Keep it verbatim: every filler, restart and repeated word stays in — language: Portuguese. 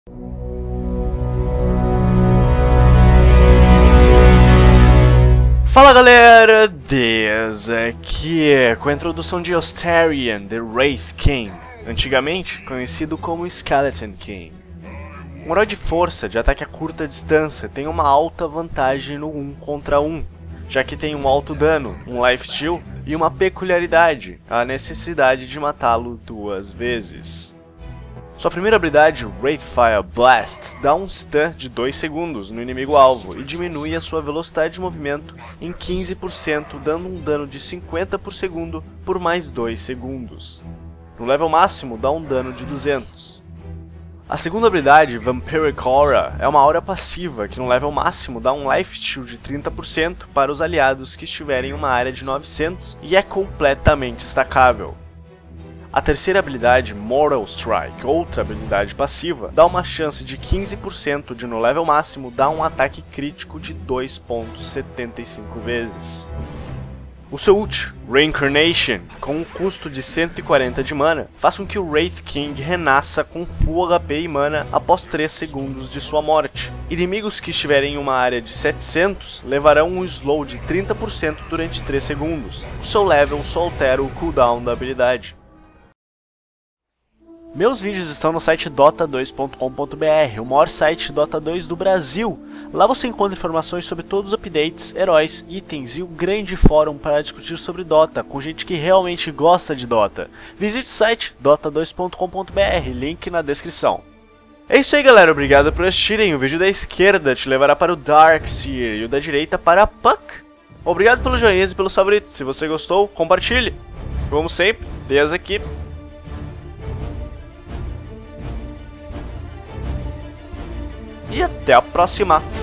Fala galera, Dez aqui com a introdução de Astarion, The Wraith King, antigamente conhecido como Skeleton King. Um herói de força, de ataque a curta distância, tem uma alta vantagem no um contra um, já que tem um alto dano, um lifesteal e uma peculiaridade, a necessidade de matá-lo duas vezes. Sua primeira habilidade, Wraithfire Blast, dá um stun de dois segundos no inimigo-alvo e diminui a sua velocidade de movimento em quinze por cento, dando um dano de cinquenta por segundo por mais dois segundos. No level máximo, dá um dano de duzentos. A segunda habilidade, Vampiric Aura, é uma aura passiva que no level máximo dá um lifesteal de trinta por cento para os aliados que estiverem em uma área de novecentos e é completamente stackável. A terceira habilidade, Mortal Strike, outra habilidade passiva, dá uma chance de quinze por cento de no level máximo dar um ataque crítico de dois vírgula setenta e cinco vezes. O seu ult, Reincarnation, com um custo de cento e quarenta de mana, faz com que o Wraith King renasça com full H P e mana após três segundos de sua morte. Inimigos que estiverem em uma área de setecentos levarão um slow de trinta por cento durante três segundos. O seu level só altera o cooldown da habilidade. Meus vídeos estão no site Dota dois ponto com ponto br, o maior site de Dota dois do Brasil. Lá você encontra informações sobre todos os updates, heróis, itens e um grande fórum para discutir sobre Dota, com gente que realmente gosta de Dota. Visite o site Dota dois ponto com ponto br, link na descrição. É isso aí galera, obrigado por assistirem. O vídeo da esquerda te levará para o Darkseer e o da direita para a Puck. Obrigado pelos joinhas e pelos favoritos. Se você gostou, compartilhe. Como sempre, Dez aqui. E até a próxima!